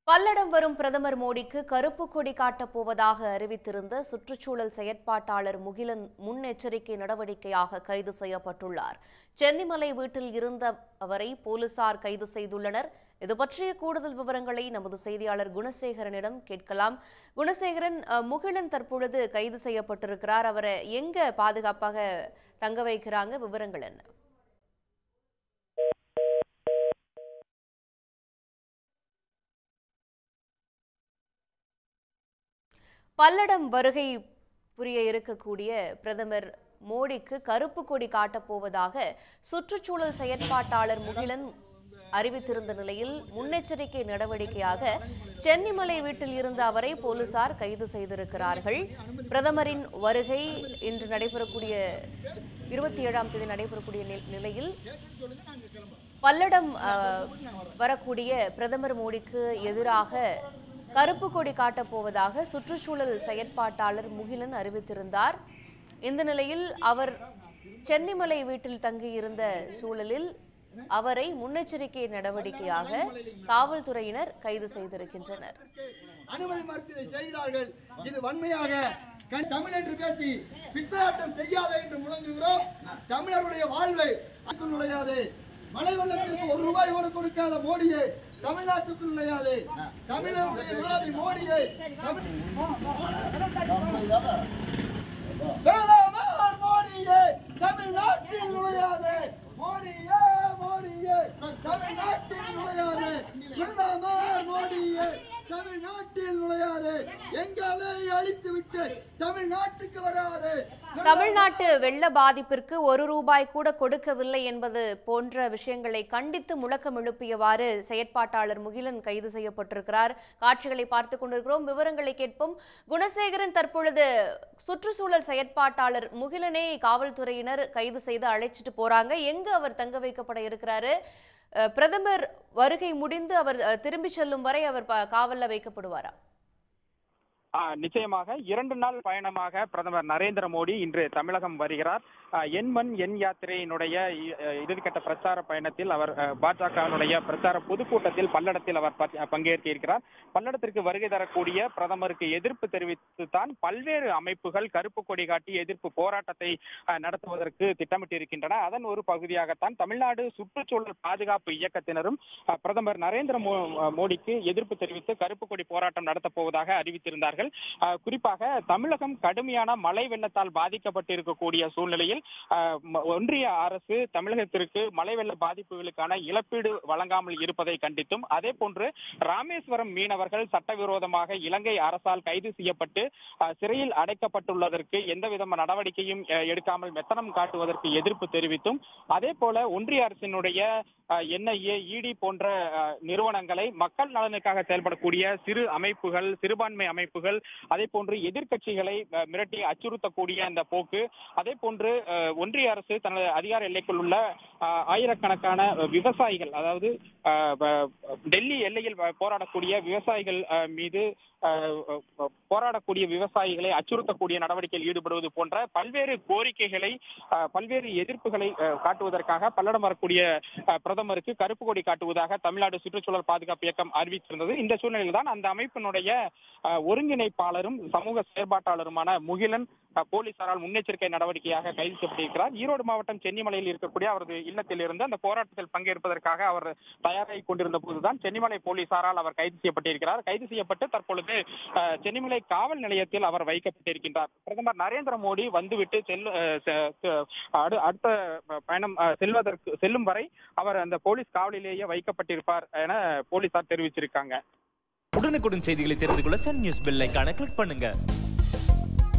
பல்லடம் வரும் பிரதமர் மோடிக்கு கருப்பு கொடி காட்டப் போவதாக அறிவித்திருந்த சுற்றுச்சூழல் செயற்பாட்டாளர் முகிலன் முன்னெச்சரிக்கை நடவடிக்கையாக கைது செய்யப்பட்டுள்ளார். சென்னிமலை வீட்டில் இருந்த அவரை போலீசார் கைது செய்துள்ளனர். இதுபற்றிய கூடுதல் விவரங்களை நமது செய்தியாளர் குணசேகரனிடம் கேட்கலாம். குணசேகரன், முகிலன் தற்பொழுது கைது செய்யப்பட்டிருக்கிறார். அவரை எங்க பாதுகாப்பாக தங்க வைக்கிறாங்க? விவரங்கள் என்ன? பல்லடம் வருகை புரிய இருக்கக்கூடிய பிரதமர் மோடிக்கு கருப்பு கொடி காட்டப் போவதாக சுற்றுச்சூழல் செயற்பாட்டாளர் முகிலன் அறிவித்திருந்த நிலையில் முன்னெச்சரிக்கை நடவடிக்கையாக சென்னிமலை வீட்டில் இருந்த அவரை போலீசார் கைது செய்திருக்கிறார்கள். பிரதமரின் வருகை இன்று நடைபெறக்கூடிய 27ஆம் தேதி நடைபெறக்கூடிய நிலையில் பல்லடம் வரக்கூடிய பிரதமர் மோடிக்கு எதிராக கருப்பு கொடி காட்டப் போவதாக சுற்றுச்சூழல் செயற்பாட்டாளர் முகிலன் அறிவித்திருந்தார். இந்த நிலையில் அவர் சென்னிமலை வீட்டில் தங்கியிருந்த சூழலில் அவரை முன்னெச்சரிக்கை நடவடிக்கையாக காவல்துறையினர் கைது செய்திருக்கின்றனர். அனுமதி மறுத்து செய்கிறார்கள். இது வன்மையாக தமிழ் என்று பேசி பித்தலாட்டம் செய்யாத என்று முழங்குகிறோம். தமிழருடைய வாழ்வை நுழையாது. மழை வெள்ளத்திற்கு ₹1 கூட கொடுக்காத மோடியை தமிழ்நாட்டுக்குள் நுழையாது. தமிழருடைய விரோதி மோடியை பிரதமர் மோடியை தமிழ்நாட்டில் நுழையாது. மோடியே மோடியே தமிழ்நாட்டில் நுழையாது. பிரதமர் மோடியை தமிழ்நாட்டில் நுழையாது. எங்களை அழித்து விட்டு தமிழ்நாட்டுக்கு வராது. தமிழ்நாட்டு வெள்ள பாதிப்பிற்கு ₹1 கூட கொடுக்கவில்லை என்பது போன்ற விஷயங்களை கண்டித்து முழக்கம் எழுப்பியவாறு செயற்பாட்டாளர் முகிலன் கைது செய்யப்பட்டிருக்கிறார். காட்சிகளை பார்த்துக் கொண்டிருக்கிறோம். விவரங்களை கேட்போம். குணசேகரன், தற்பொழுது சுற்றுச்சூழல் செயற்பாட்டாளர் முகிலனை காவல்துறையினர் கைது செய்து அழைச்சிட்டு போறாங்க. எங்கு அவர் தங்க வைக்கப்பட இருக்கிறாரு? பிரதமர் வருகை முடிந்து அவர் திரும்பி செல்லும் வரை அவர் காவல்ல வைக்கப்படுவாரா? நிச்சயமாக 2 நாள் பயணமாக பிரதமர் நரேந்திர மோடி இன்று தமிழகம் வருகிறார். என் மண் என் யாத்திரையினுடைய இறுதிக்கட்ட பிரச்சார பயணத்தில் அவர் பாஜகவினுடைய பிரச்சார பொதுக்கூட்டத்தில் பல்லடத்தில் அவர் பங்கேற்க இருக்கிறார். பல்லடத்திற்கு வருகை தரக்கூடிய பிரதமருக்கு எதிர்ப்பு தெரிவித்துத்தான் பல்வேறு அமைப்புகள் கருப்பு கொடி காட்டி எதிர்ப்பு போராட்டத்தை நடத்துவதற்கு திட்டமிட்டிருக்கின்றன. அதன் ஒரு பகுதியாகத்தான் தமிழ்நாடு சுற்றுச்சூழல் பாதுகாப்பு இயக்கத்தினரும் பிரதமர் நரேந்திர மோடிக்கு எதிர்ப்பு தெரிவித்து கருப்பு கொடி போராட்டம் நடத்தப் போவதாக அறிவித்திருந்தார்கள். குறிப்பாக தமிழகம் கடுமையான மழை வெள்ளத்தால் பாதிக்கப்பட்டிருக்கக்கூடிய சூழ்நிலையில் ஒன்றிய அரசு தமிழகத்திற்கு மழை வெள்ள பாதிப்புகளுக்கான இழப்பீடு வழங்காமல் இருப்பதை கண்டித்தும், அதே போன்று ராமேஸ்வரம் மீனவர்கள் சட்டவிரோதமாக இலங்கை அரசால் கைது செய்யப்பட்டு சிறையில் அடைக்கப்பட்டுள்ளதற்கு எந்தவித நடவடிக்கையும் எடுக்காமல் மெத்தனம் காட்டுவதற்கு எதிர்ப்பு தெரிவித்தும், அதே போல ஒன்றிய அரசினுடைய NIA, ED போன்ற நிறுவனங்களை மக்கள் நலனுக்காக செயல்படக்கூடிய சிறு அமைப்புகள், சிறுபான்மை அமைப்புகள், அதே போன்று எதிர்க்கட்சிகளை மிரட்டி அச்சுறுத்தக்கூடிய அந்த போக்கு, அதே போன்று ஒன்றிய அரசு தனது அதிகார எல்லைக்குள் உள்ள ஆயிரக்கணக்கான விவசாயிகள், அதாவது டெல்லி எல்லையில் போராடக்கூடிய விவசாயிகள் மீது போராடக்கூடிய விவசாயிகளை அச்சுறுத்தக்கூடிய நடவடிக்கையில் ஈடுபடுவது போன்ற பல்வேறு கோரிக்கைகளை, பல்வேறு எதிர்ப்புகளை காட்டுவதற்காக பல்லடம் வரக்கூடிய பிரதமருக்கு கருப்பு கொடி காட்டுவதாக தமிழ்நாடு சுற்றுச்சூழல் பாதுகாப்பு இயக்கம் அறிவித்திருந்தது. இந்த சூழ்நிலையில் தான் அந்த அமைப்பினுடைய ஒருங்கிணைப்பாளரும் சமூக செயற்பாட்டாளருமான முகிலன் போலீசாரால் முன்னெச்சரிக்கை நடவடிக்கையாக கைது செய்யப்பட்டிருக்கிறார். ஈரோடு மாவட்டம் சென்னிமலையில் இருக்கக்கூடிய அவரது இல்லத்தில் இருந்து அந்த போராட்டத்தில் பங்கேற்பதற்காக அவர் தயாராகி கொண்டிருந்த போதுதான் சென்னிமலை போலீசாரால் அவர் கைது செய்யப்பட்டிருக்கிறார். கைது செய்யப்பட்டு தற்பொழுது சென்னிமலை காவல் நிலையத்தில் அவர் வைக்கப்பட்டிருக்கின்றார். பிரதமர் நரேந்திர மோடி வந்துவிட்டு அடுத்த பயணம் செல்லும் வரை அவர் அந்த போலீஸ் காவலிலேயே வைக்கப்பட்டிருப்பார் என போலீசார் தெரிவிச்சிருக்காங்க. உடனுக்குடன் செய்திகளை தெரிந்து கொள்ள சன் நியூஸ் பெல் ஐகானை கிளிக் பண்ணுங்க.